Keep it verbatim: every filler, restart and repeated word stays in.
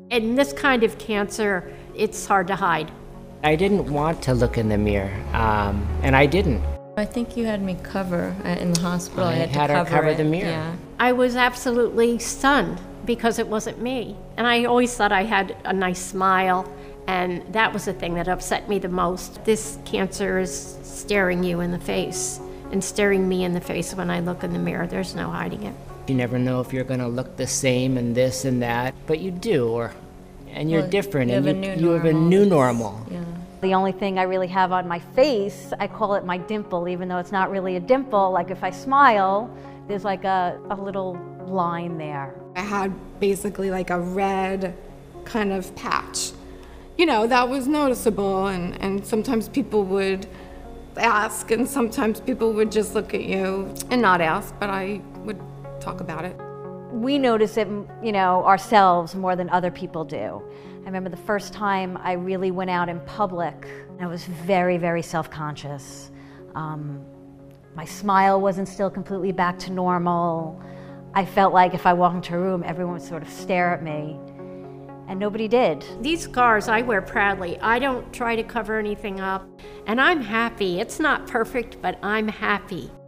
And this kind of cancer, it's hard to hide. I didn't want to look in the mirror, um, and I didn't. I think you had me cover uh, in the hospital. I I had, had to her cover, cover it. the mirror. Yeah. I was absolutely stunned because it wasn't me. And I always thought I had a nice smile, and that was the thing that upset me the most. This cancer is staring you in the face and staring me in the face when I look in the mirror. There's no hiding it. You never know if you're going to look the same and this and that, but you do, or and you're Well, different, you and have you, a new you have a normal. new normal. Yeah. The only thing I really have on my face, I call it my dimple, even though it's not really a dimple. Like if I smile, there's like a, a little line there. I had basically like a red kind of patch. You know, that was noticeable, and, and sometimes people would ask, and sometimes people would just look at you and not ask, but I would talk about it. We notice it, you know, ourselves more than other people do. I remember the first time I really went out in public, I was very, very self-conscious. Um, my smile wasn't still completely back to normal. I felt like if I walked into a room, everyone would sort of stare at me, and nobody did. These scars I wear proudly. I don't try to cover anything up, and I'm happy. It's not perfect, but I'm happy.